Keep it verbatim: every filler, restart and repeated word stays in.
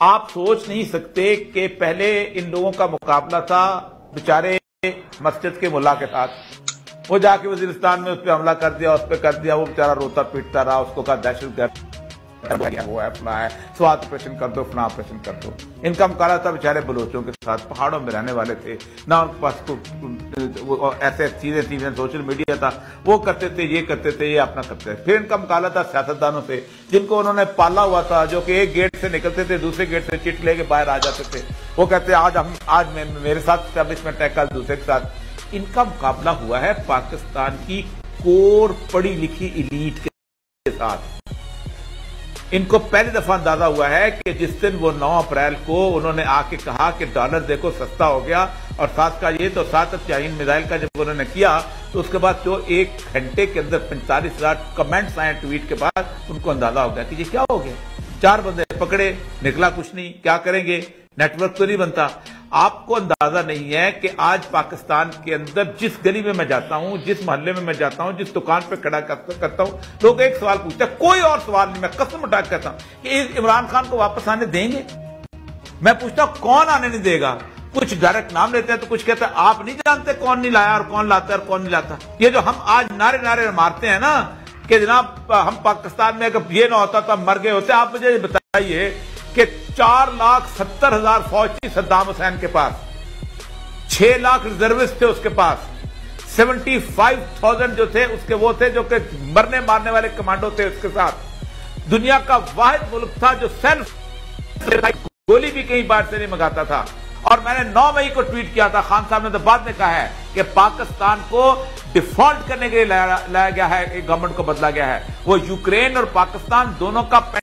آپ سوچ نہیں سکتے کہ پہلے ان لوگوں کا مقابلہ تھا بیچارے مسجد کے ملا کے ساتھ، وہ جا کے وزیرستان میں اس پہ حملہ کر دیا، اس پہ کر دیا، وہ بیچارہ روتا پیٹتا رہا، اس کو کہا دہشت گرد وہ ہے فلاں ہے، سوات آپریشن کر دو، فلاں آپریشن کر دو۔ ان کا مقابلہ تھا بیچارے بلوچوں کے ساتھ، پہاڑوں میں رہنے والے تھے، نہ ان کے پاس ایسے چیزیں تھیں، سوشل میڈیا تھا، وہ کرتے تھے، یہ کرتے تھے، یہ اپنا کرتے تھے۔ پھر ان کا مقابلہ تھا سیاستدانوں سے جن کو انہوں نے پالا ہوا تھا، جو کہ ایک گیٹ سے نکلتے تھے، دوسرے گیٹ سے چٹ لے کے باہر آ جاتے تھے، وہ کہتے آج ہم آج میرے ساتھ اسٹیبلشمنٹ ہے، کل دوسرے کے ساتھ۔ ان کا مقابلہ ہوا ہے پاکستان کی کور پڑھی لکھی ایلیٹ کے ساتھ۔ ان کو پہلی دفعہ اندازہ ہوا ہے کہ جس دن وہ نو اپریل کو انہوں نے آ کے کہا کہ ڈالر دیکھو سستا ہو گیا، اور ساتھ کا یہ تو سات چاہین میزائل کا جب انہوں نے کیا تو اس کے بعد جو ایک گھنٹے کے اندر پینتالیس ہزار کمنٹس آئے ٹویٹ کے بعد، ان کو اندازہ ہو گیا کہ یہ کیا ہو گیا، چار بندے پکڑے، نکلا کچھ نہیں، کیا کریں گے، نیٹ ورک تو نہیں بنتا۔ آپ کو اندازہ نہیں ہے کہ آج پاکستان کے اندر جس گلی میں میں جاتا ہوں، جس محلے میں میں جاتا ہوں، جس دکان پہ کھڑا کرتا ہوں، لوگ ایک سوال پوچھتے ہیں، کوئی اور سوال نہیں، میں قسم اٹھا کے کہتا ہوں کہ عمران خان کو واپس آنے دیں گے؟ میں پوچھتا ہوں کون آنے نہیں دے گا؟ کچھ ڈائریکٹ نام لیتے ہیں تو کچھ کہتے ہیں آپ نہیں جانتے کون نہیں لایا اور کون لاتا ہے اور کون نہیں لاتا۔ یہ جو ہم آج نعرے نعرے مارتے ہیں نا کہ جناب ہم پاکستان میں اگر یہ نہ ہوتا تو ہم مر گئے ہوتے، آپ مجھے بتائیے کہ چار لاکھ ستر ہزار فوج تھی صدام حسین کے پاس، چھ لاکھ ریزروسٹ تھے اس کے پاس، سیونٹی فائیو تھاؤزینڈ جو تھے اس کے وہ تھے جو کہ مرنے مارنے والے کمانڈو تھے اس کے ساتھ۔ دنیا کا واحد ملک تھا جو سیلف گولی بھی کہیں باہر سے نہیں منگاتا تھا۔ اور میں نے نو مئی کو ٹویٹ کیا تھا، خان صاحب نے تو بعد میں کہا ہے کہ پاکستان کو ڈیفالٹ کرنے کے لیے لایا گیا ہے، گورنمنٹ کو بدلا گیا ہے۔ وہ یوکرین اور پاکستان دونوں کا